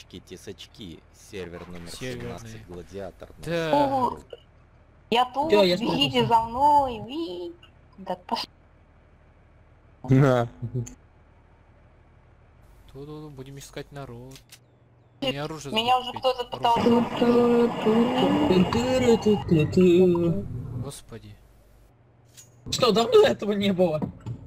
тачки, тесачки. Сервер номер Северный. 17, гладиатор. Да. Я тут, Всё, я бегите за мной. Да пошли. Тут будем искать народ. Мне оружие Меня забыл уже купить. кто-то пытался. Оружие. Господи. Что, давно этого не было?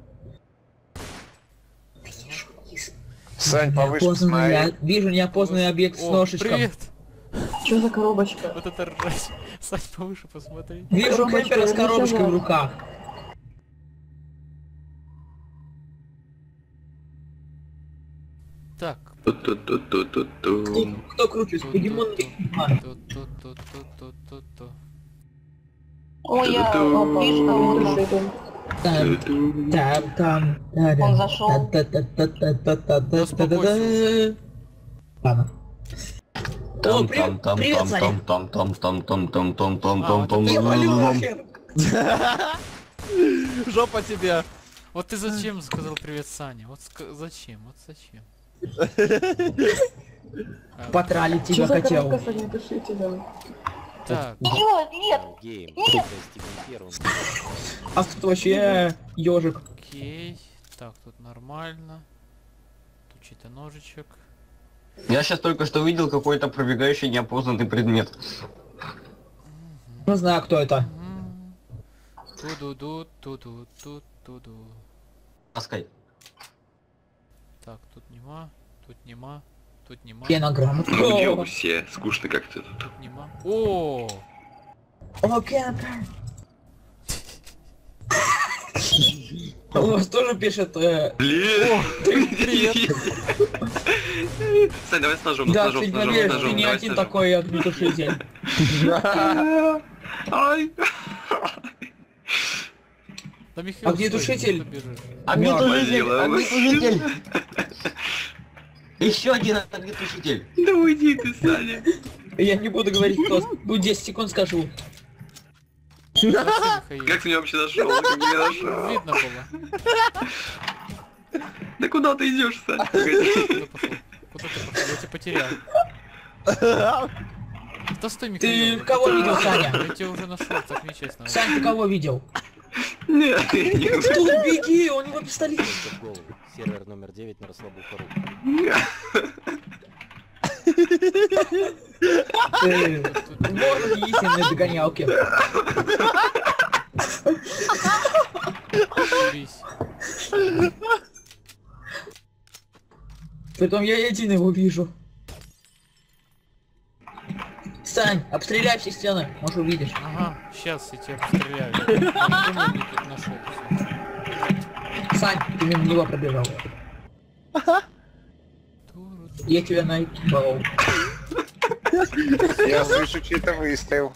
Сань, повыше Неопознанный, я посмотри. вижу неопознанный объект с О, ножичком. привет! Что за коробочка? Вот это ржать. Сань, повыше посмотри. Вижу Коробочка, кемпера с ничего. коробочкой в руках. Так. Кто круче, Спагимон или Фигман? Ту-ту-ту-ту-ту-ту-ту. Ой, я вижу кого-то. Он зашел. Ладно. О, привет, Саня. Я валю нахер. Жопа тебе! Вот ты зачем сказал привет, Саня? Вот зачем? Вот зачем? Потралить Что тебя за хотел. коробка, Саня, душите, да? Так. Идиот, нет! Гейм. Нет! Первым. А тут вообще ежик. Окей. Так, тут нормально. Тут чей-то ножичек. Я сейчас только что увидел какой-то пробегающий неопознанный предмет. Не знаю, кто это. Ту-ду-ду, ту-ду-ду-ду-ду. Таскай. Так, тут нема, тут нема, тут нема, Кенограмма. Ну где вы все? Скучно как-то тут. тут нема. О! О, кемпер. Он у вас тоже пишет... Блин! Привет! Сань, давай с ножом, Да, с ножом, ты с не ножом, с веришь, ты ножом, не давай с один ножом. такой огнетушитель. Ай! Да, Михаил, Огнетушитель. стой, ты бежишь. Огнетушитель! Мазила. Огнетушитель! Еще один огнетушитель! Да уйди ты, Саня! Я не буду говорить кто. Будет 10 секунд скажу. Здравствуй, Михаил. Как ты меня вообще нашел? Как ты меня нашел? Видно было. Да куда ты идешь, Саня? Куда пошел? Куда ты пошел? Я тебя потерял. Да стой, Михаил. Ты кого видел, Саня? Я тебя уже нашел, так нечестно. Сань, ты кого видел? Нет, я не Тут беги, у него пистолет. В голову. Сервер номер 9 на расслабухару. Может, истинные догонялки. Убись. Притом я один его вижу. Сань, обстреляй все стены, может увидишь. Ага, сейчас я тебя постреляю. Я не думаю, я тут нашел. Сань, ты мимо него пробежал. Я тебя наебал. Я слышу чей-то выстрел.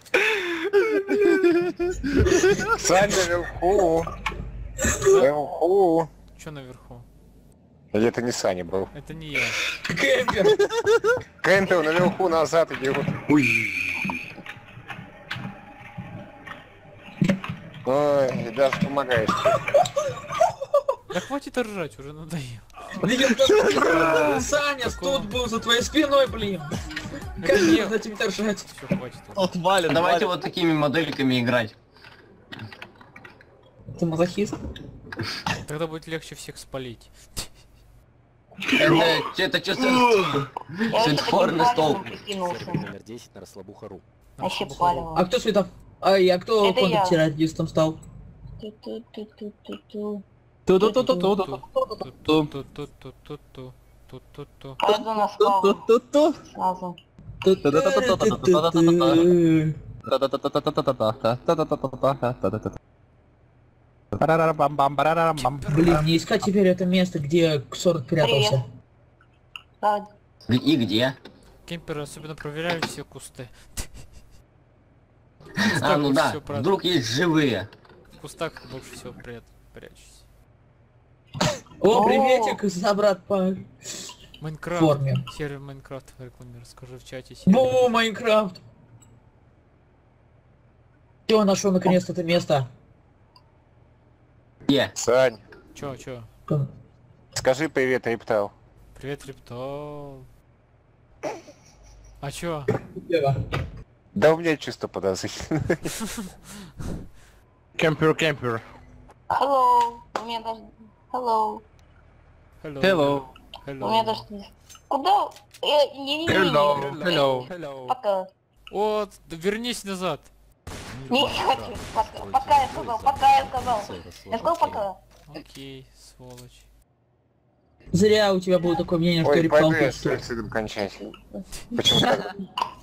Сань наверху. Наверху. Чё наверху? Или это не Саня был? Это не я. Кемпер. Кэмпер наверху назад идет. Ой. Ой, даже помогаешь. Да хватит ржать, уже надоело. Блин, Саня, тут был за твоей спиной, блин. Как Это не- можно тебя держать? Всё, хватит. уже. Отвалит, Давайте вот такими модельками играть. Ты мазохист? Тогда будет легче всех спалить. Это чувство... Светофорный столб. Сервер номер 10 на расслабухару. Вообще палево. А кто светов? А кто Это я. контактирадистом стал? Ту-ту-ту-ту-ту-ту. Ту-ту-ту-ту-ту-ту-ту-ту-ту. Пойду на спавн сразу. Блин, не искать теперь это место, где Ксорт прятался. Да, И где? Кемперы особенно проверяют все кусты. А, ну да, Всё правда. вдруг есть живые. В кустах больше всего прячусь. О, приветик, собрат по Майнкрафт. форме. Сервер Майнкрафт рекламирую. Скажи в чате. сервер. Бу, Майнкрафт. Все, нашел наконец-то это место. Где? Сань, Чё? скажи привет, Рептал. Привет, Рептол. А чё? Да у меня чувство подозрительное. Кемпер. Hello. У меня даже... Hello. Hello. У меня даже... Куда? Не. Пока. Вот, вернись назад. Не хочу. Пока я сказал. Пока я сказал. Я сказал пока. Окей, сволочь. Зря у тебя было такое мнение, что Ой, пойду репалку. я с суицидом кончать. Почему так?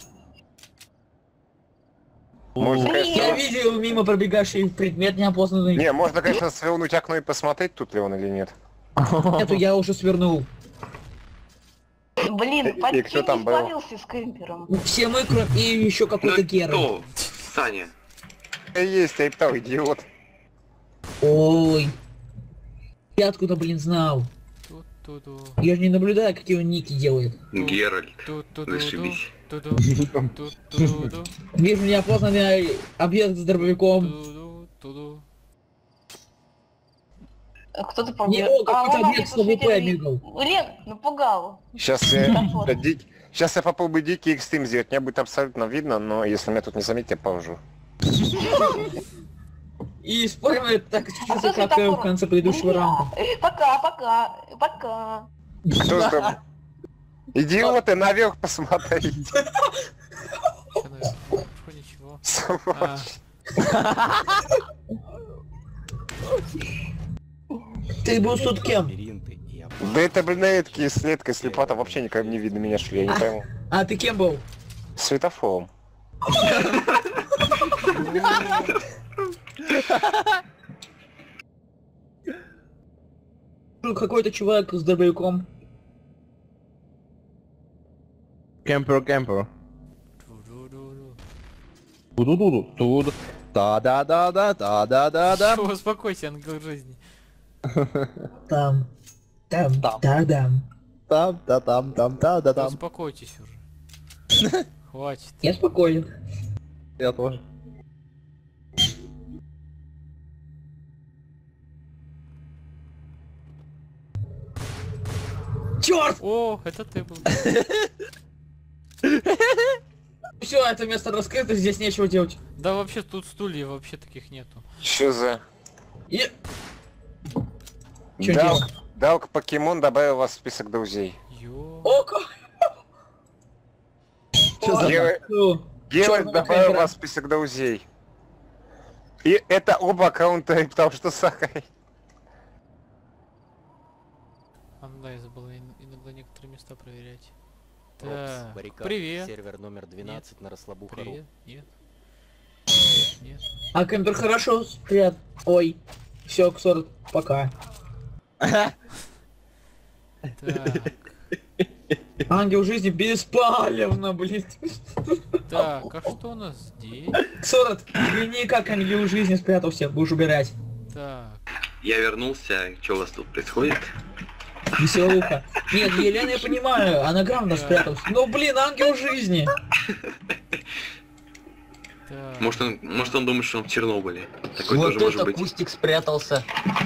Можно, Я конечно... видел мимо пробегавший предмет неопознанный. Не, можно, конечно, свернуть окно и посмотреть, тут ли он или нет. Эту я уже свернул. Блин, И почти кто не там был? спалился с кемпером. Все мы, кроме... И еще какой-то Гера. Кто? Саня. Есть, Эйптау, идиот. Ой. Я откуда, блин, знал? Тут-туду. Я же не наблюдаю, какие он ники делает. Геральт. Тут-туду. Зашибись. Тут-туду. Вижу неопознанный объект с дробовиком. Туду. Кто-то Не, побежал. о, какой-то объект с АВП бегал. Блин, напугал. Сейчас я попробую дикий экстрим сделать. Мне будет абсолютно видно, но если меня тут не заметят, я положу. И спорим, это так чисто, кто как в конце предыдущего раунда. Пока. Что ж там? Идиоты, наверх посмотрите. Ничего. Сволочь. Ты был тут кем? Лабиринты и Да это, блин, редкие следка слепота, вообще никак не видно меня шли, я не пойму. А ты кем был? Светофором. Какой-то чувак с дробовиком. Кемпер. Туду-ду-ду. Да. Чё, успокойся, ангел жизни. Там. Успокойтесь уже. Хватит. Я спокоен. Я тоже. Черт! О, это ты был. Все, это место раскрыто, здесь нечего делать. Да вообще тут стульев вообще таких нету. Чё за... И... Чё делать? Далк Покемон добавил вас в список друзей. Ё. Око! Геральт Чёрного добавил кемпера. вас в список друзей. И это оба аккаунта, потому что Сахай. Да, я забыл иногда некоторые места проверять. Ропс, Так, баррикад, привет. сервер номер 12 на Расслабуха.ру. Привет. Нет. Нет. А кемпер хорошо спрят. Ой. Все, Ксор, пока. Так. Ангел жизни беспалевно, блин. Так, а что у нас здесь? Ксорот, взгляни, как ангел жизни спрятался, будешь убирать. Так. Я вернулся. Что у вас тут происходит? Веселуха. Нет, Елена, я понимаю, она грамотно спряталась. Но, блин, ангел жизни. Так. Может он думает, что он в Чернобыле. Такой Вот тоже может это быть. кустик спрятался.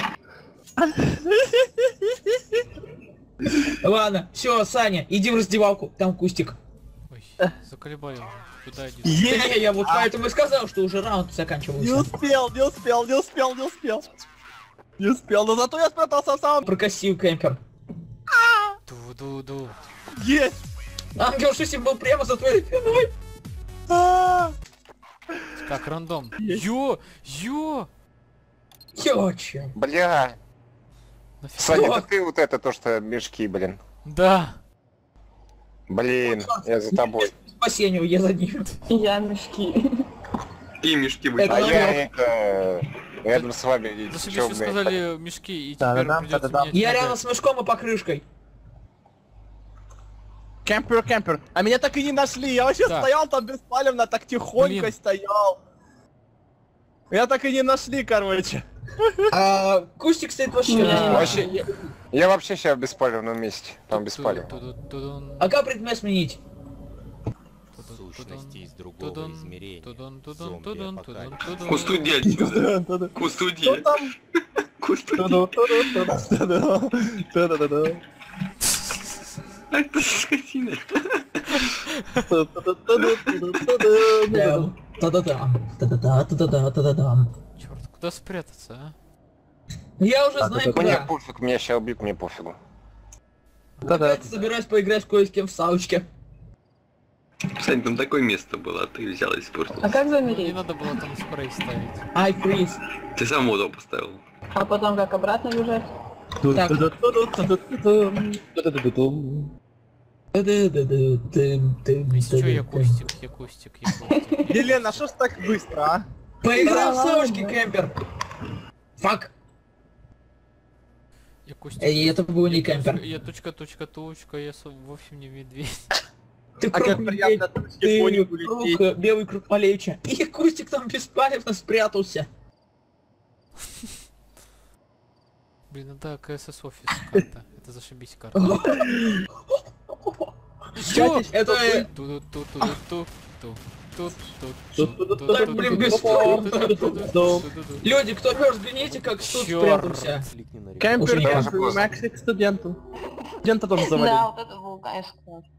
Ладно, все, Саня, иди в раздевалку, там кустик. Ой, заколебали уже. Куда иди? Да не, я вот поэтому и сказал, что уже раунд заканчивался. Не успел, но зато я спрятался сам. Прокосил кемпер. Ду-ду-ду. Есть! Ангел жизни был прямо за твоей спиной. Так, рандом. Ё! Ёче. Бля. Нафиг. Саня, это ты вот это то, что мешки, блин. Да. Блин, я за тобой. Спасению, я за ним. Я мешки. И мешки были. Это А я это... Рядом с вами. Зашибись, чё, вы блин, сказали мешки, и Да, теперь да, придется да. менять Я модель. рядом с мешком и покрышкой. Кемпер. А меня так и не нашли. Я вообще Так. стоял там беспалевно, так тихонько Блин. стоял. Меня так и не нашли, короче. А кустик стоит вообще. Да. Вообще, я вообще сейчас в беспалевном месте. Там беспалевно. Тудун. А как предмет сменить? Сущности из другого измерения. Зомби-апокалипсис. Кустуди отсюда. Кустуди. Что там? Кустуди. Это скотина. Дам, та-да-дам, та-да-да-та-да-да-та-да-дам. Черт, куда спрятаться, а? Я уже Так, знаю это Мне куда. пофиг, меня сейчас убьют, мне пофигу. Опять собираюсь поиграть кое с кем в саучке. Кстати, там такое место было, а ты взял и испортил. А как Не замереть? надо было там спрей ставить. Ай, фриз. Ты сам воду поставил. А потом как обратно бежать? Так. Если что, я кустик, я кустик, я кустик. Елена, что ж так быстро, а? Поиграем в Да саучки, ладно. кемпер. Фак. Я кустик. Это был не кемпер. Я точка, я вовсе не медведь. Ты А как круг приятно медведь, точки по ты небу круг, лететь. белый круг Малевича. И кустик там беспалевно спрятался. Блин, это КСС офис карта. Это зашибись карта. Всё, это... Так, блин, бесспорно. Люди, кто мерз, взгляните, как тут спрятался. Кемпер, Уже не кемпер, поздно. Макси к студенту. Студента тоже Да, завалили. вот это был, конечно.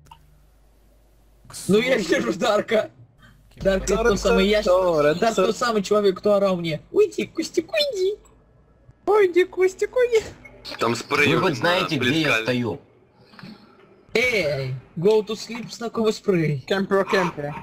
Ну я вижу Дарка. Дарк это тот самый ящик. Дарк тот самый человек, кто орал мне. Уйди, Кустик, уйди. Уйди, Костик, уйди. Там спрей. Вы хоть знаете, где я стою? Эй, go to sleep, знакомый спрей. Кемпер, кемпер.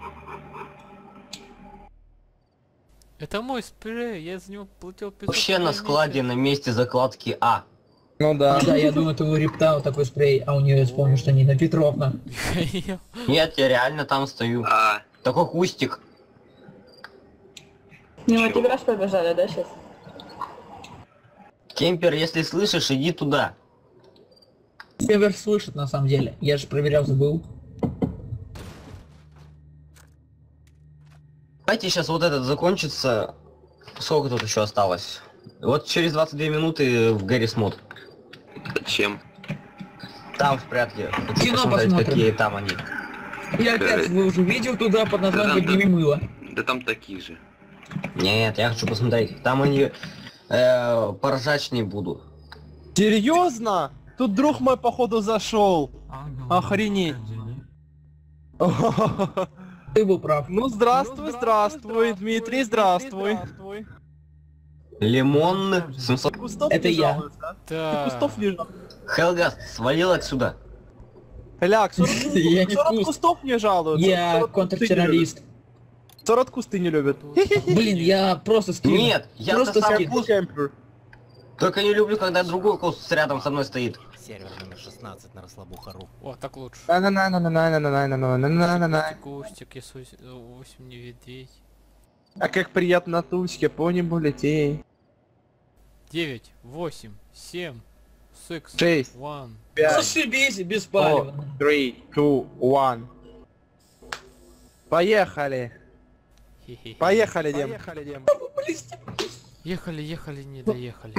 Это мой спрей, я за него платил 500 Вообще на рублей в складе на месте закладки А. Ну да. Да, я думаю, это у Рептау такой спрей, а у нее, я вспомнил, что Нина Петровна. месяц. Нет, я реально там стою. А, Такой кустик. Мимо тебя ж побежали, да, сейчас? Кемпер, если слышишь, иди туда. Север слышит на самом деле. Я же проверял, забыл. Давайте сейчас вот этот закончится. Сколько тут еще осталось? Вот через 22 минуты в Гаррис мод. зачем? Там в прятки. Хочу Кино посмотреть, посмотрим. какие там они. Я опять выложу видео туда под названием Да-да-да. «Подними мыло». Да там такие же. Нет, я хочу посмотреть. Там они поражать не буду. Серьезно? Тут друг мой походу зашел. Охренеть. Ты был прав. Ну здравствуй, здравствуй, Дмитрий, здравствуй. Лимон 700. Кустов Это не я. жалуется, а? Да. Кустов не жалуется. Хелгаст, свалил отсюда. Ляг, 40, Я не 40 куст. кустов не жалуются. Я 40 кусты не контртеррорист. любят. 40 кусты не любят. Блин, я просто скину. Нет, я Просто сам скину. куст. Кемпер. Только не люблю, когда другой куст рядом со мной стоит. Сервер номер 16 на расслабухару. О, так лучше. На-на-на-на-на-на-на-на-на-на-на-на. Кустик, я 8 медведей. А как приятно тучке по небу лететь. 9, 8, 7, 6, 6, 1. 5, Зашибись, беспалевно. 3, 2, 1. Поехали. Поехали, Дем. Ехали, не доехали.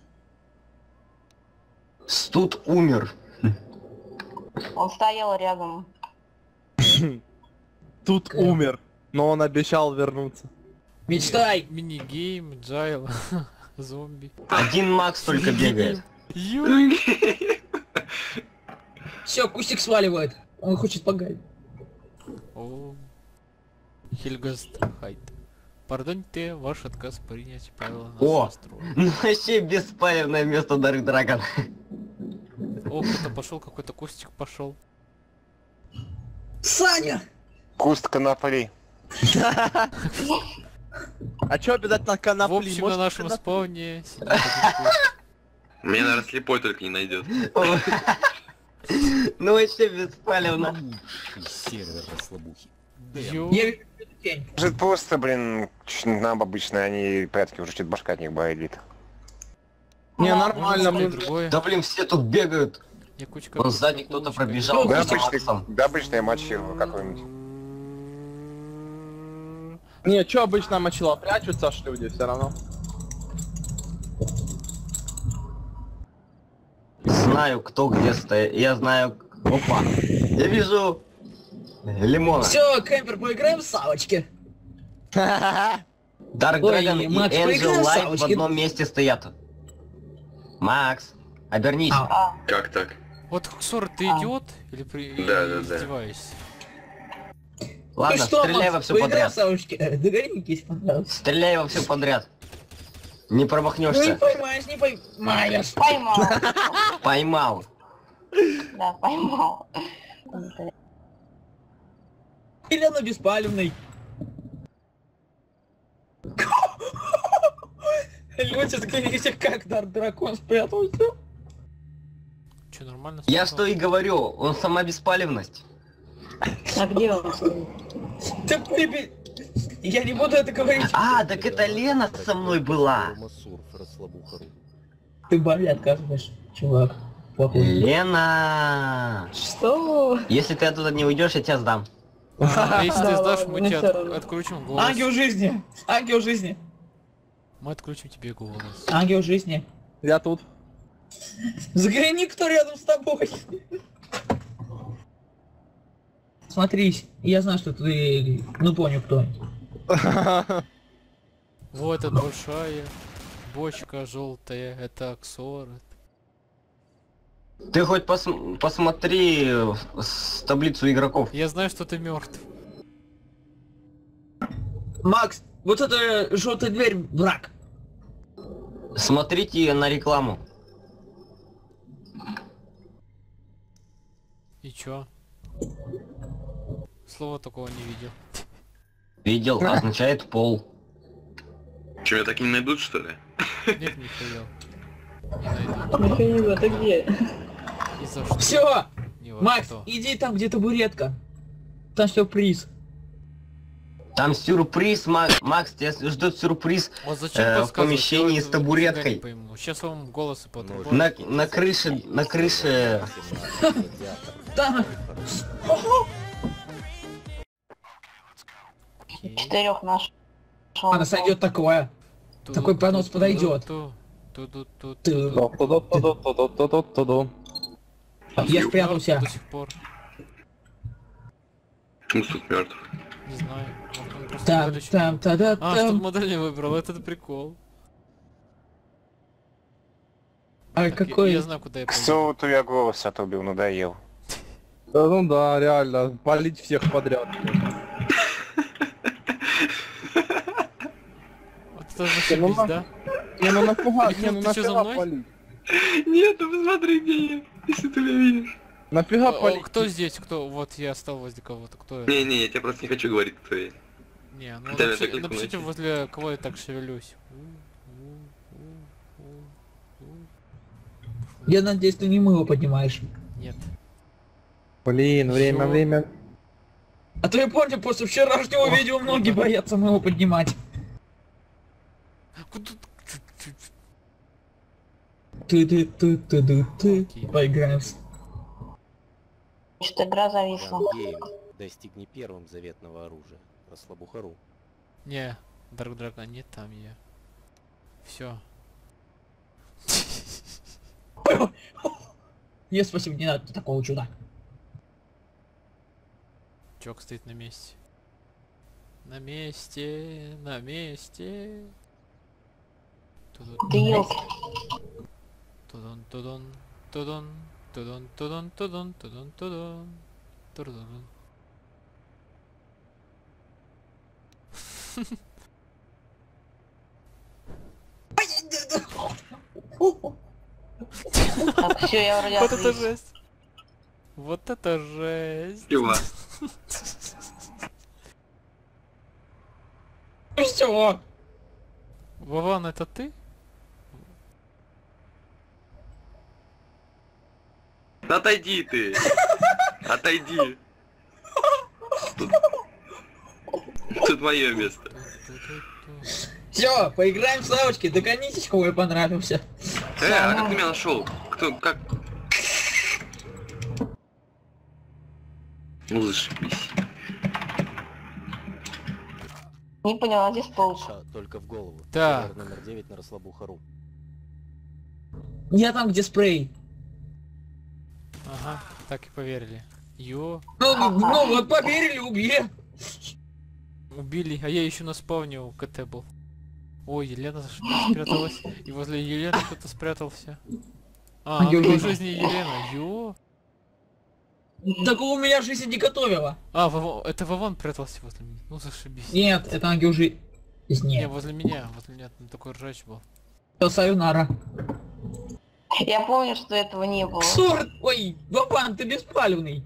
Студ умер. Он стоял рядом. Тут умер, но он обещал вернуться. Мечтай. Мини-гейм, джайл, зомби. Один Макс только бегает. Все, Кустик сваливает. Он хочет погать. О. Хильгаст Хайт. Пардоньте, ваш отказ принять правила О! нашего строя. Ну вообще беспалевное место Дарк Драгон. О, кто-то пошел, какой-то кустик пошел. Саня! Куст конопли. А чё обязательно В конопли? общем, Может, на нашем коноп- спауне сидит один кустик. Меня, наверное, слепой только не найдет. Ну вообще беспалевно. Сервер расслабухи. Ё. Я вижу тень. Может просто, блин, нам обычно они прятки уже чуть башка от них болит. Не, Можно нормально, мы... другое. Да блин, все тут бегают. Я кучка. Вон сзади кучка, кто-то кучка. пробежал Да за обычный, Максом. да обычный матч какой-нибудь. Не, чё обычно мочила? Прячутся аж люди все равно. Знаю, кто где стоит. Я знаю... Опа. Я вижу... Лимона. Все, Кемпер, поиграем в савочки. Дарк Ой, Драгон и Макс, Энджел поиграем в Лайт в савочки. одном месте стоят. Макс, обернись. А. Как так? Вот Ксор, ты идиот? Или Да. издеваешься? Ладно, Ты что, стреляй во Макс, все поиграл подряд. в Савочки? Догореньки, если понравился. Стреляй во все подряд. Не Ну не промахнешься. поймаешь, не поймаешь. Поймал. Поймал. Да, поймал. Или оно беспалевный. Люди, взгляните, как дракон спрятался. Че, нормально? Я спрятал? что и говорю, он сама беспалевность. А где он? Ты прибей. Я не буду это говорить. А, так это Лена со мной была. Масурф, расслабухару. Ты Барли отказываешь, чувак. Плохой. Лена! Что? Если ты оттуда не уйдешь, я тебя сдам. А если ты Да сдашь, ладно, мы мне тебе всё равно. открутим голос. Ангел жизни! Ангел жизни! Мы открутим тебе голос. Ангел жизни! Я тут. Взгляни, кто рядом с тобой! Смотрись, я знаю, что ты... Ну понял, кто. Вот эта большая бочка желтая, это Аксор. Ты хоть посмотри таблицу игроков. Я знаю, что ты мертв. Макс, вот эта желтая дверь, враг. Смотрите на рекламу. И чё? Слова такого не видел. Видел, означает пол. Че, меня так и не найдут, что ли? Нет, Михаил. Не найду. Михаил, ты где? И за что? Все, Ни во Макс, что. иди там, где табуретка. Там сюрприз. Там сюрприз, Макс, тебя ждет сюрприз Вот зачем в подсказывать? помещении Я с вот табуреткой. не пойму. Сейчас вам голосы потом. На крыше. Там. Четырех нашел. Она сойдет такое. Такой понос подойдет. Ты. Ту-ду-ту-ду-ту-ду-ту-ду-ту-ду. Я спрятался. До сих пор. Почему тут мертв? Не знаю. Может, он просто Там, модель еще- там, та-да, А, что там. модель не выбрал, это прикол. Ай, Так, какой... Я знаю, куда я пойду. Кто твоя голос отрубил, надоел. Да, ну да, реально. Палить всех подряд. Вот это зашибись, да? Не, ну нафига, Михаил, не, ну ты чё, за нафига мной? палить? Нет, ну посмотри, где я, если ты меня видишь. Нафига О, палить? кто здесь? Кто? Вот я стал возле кого-то. Кто это? Не-не, я тебе просто не хочу говорить, кто я. Не, ну Да, напишите, это кликнуть. напишите, возле кого я так шевелюсь. Я надеюсь, ты не мыло поднимаешь. Нет. Блин, время, Всё. время. А то я помню, после вчерашнего видео многие боятся мыло поднимать. Куда- Ты. Окей. Поиграем. Что игра зависла. Гейм. Достигни первым заветного оружия. Расслабухару. Не, Дарк Драгон, нет, там я. Все. Нет, спасибо, не надо такого чуда. Чувак стоит на месте. На месте, на месте. Ты ёлки. Тудун, тудун, тудун, тудун, тудун, тудун, тудун, тудун, тудун. Так, все, я вроде Вот это отвис. жесть. Вот это жесть. Чего? Все. Вован, это ты? Отойди ты! Отойди! Тут мое место. Все, поиграем в Савочки, догонитесь, кого я понравился. А как ты меня нашел? Кто, как? Ну зашибись. Не поняла, где стол? Только в голову. Так. Номер 9 на расслабухару. Я там, где спрей. Ага, так и поверили. Ё, Ну вот поверили, убили. убили, а я еще на спавне у КТ был. Ой, Елена спряталась. И возле Елены кто-то спрятался. А, Ангел ангел жизни. жизни Елена. Ё. Такого у меня жизнь не готовила. А, это Вован прятался возле меня. Ну зашибись. Нет, это ангел жизни. Не, Нет. возле меня там такой ржач был. Это Сайонара. Я помню, что этого не было. Сорт! Ой, Вован, ты беспалевный.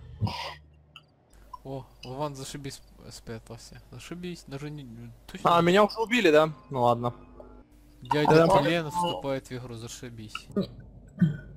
О, Вован зашибись спрятался. Зашибись, даже не... Точно. А, меня уже убили, да? Ну ладно. Дядя Да. Лена вступает в игру, зашибись.